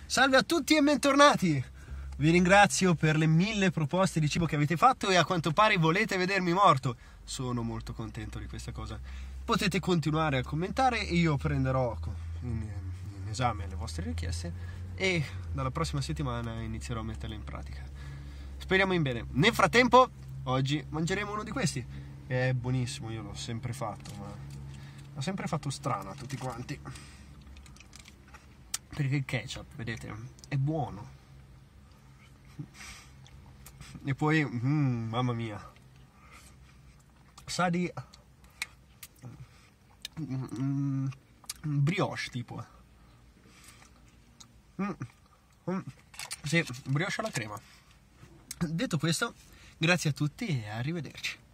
Salve a tutti e bentornati! Vi ringrazio per le 1000 proposte di cibo che avete fatto e a quanto pare volete vedermi morto. Sono molto contento di questa cosa. Potete continuare a commentare e io prenderò in esame le vostre richieste e dalla prossima settimana inizierò a metterle in pratica. Speriamo in bene. Nel frattempo, oggi mangeremo uno di questi. È buonissimo, io l'ho sempre fatto, ma l'ho sempre fatto strano a tutti quanti. Perché il ketchup, vedete, è buono. E poi, mamma mia, sa di brioche tipo. Sì, brioche alla crema. Detto questo, grazie a tutti e arrivederci.